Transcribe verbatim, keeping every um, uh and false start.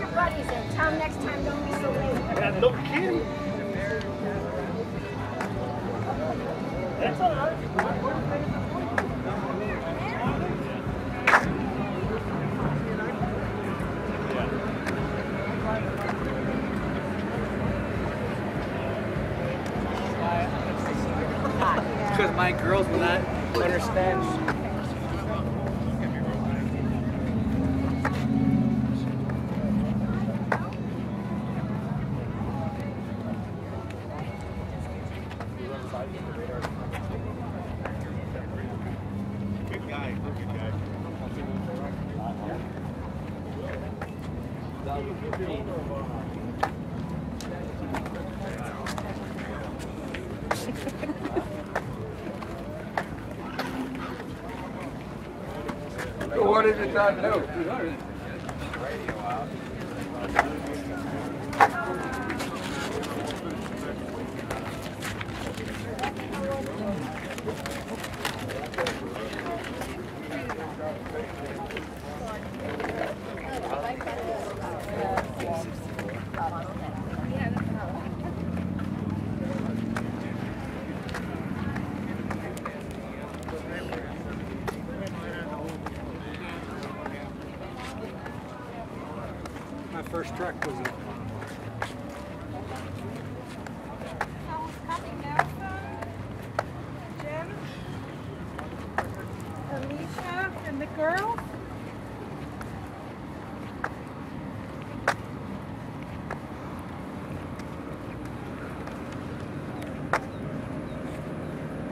your buddies in. Tell them next time don't be so late. Yeah, no kidding. That's all right. Because my girls will not understand. Good guy, good guy. What did it not know? My first truck was a